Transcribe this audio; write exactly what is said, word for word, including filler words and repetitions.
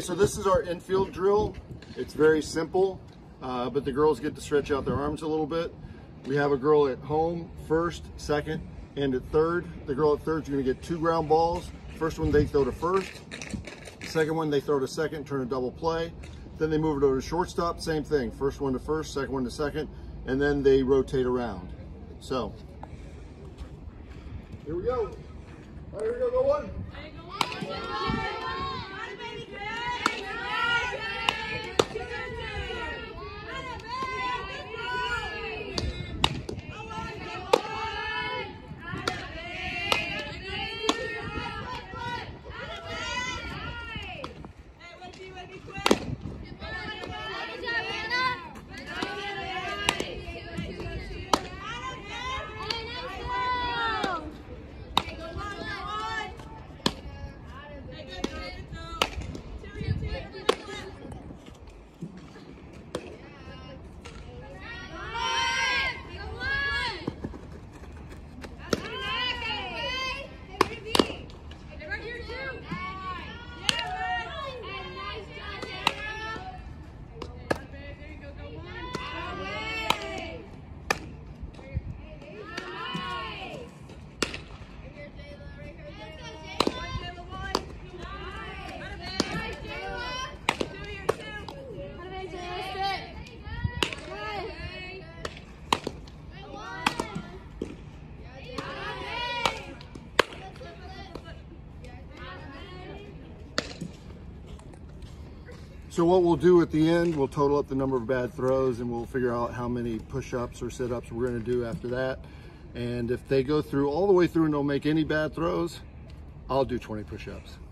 so this is our infield drill. It's very simple, uh, but the girls get to stretch out their arms a little bit. We have a girl at home, first, second, and at third. The girl at third is gonna get two ground balls. First one they throw to first. Second one they throw to second, turn a double play. Then they move it over to shortstop, same thing. First one to first, second one to second, and then they rotate around. So, here we go. All right, here we go, go one. So what we'll do at the end, we'll total up the number of bad throws and we'll figure out how many push-ups or sit-ups we're gonna do after that. And if they go through all the way through and don't make any bad throws, I'll do twenty push-ups.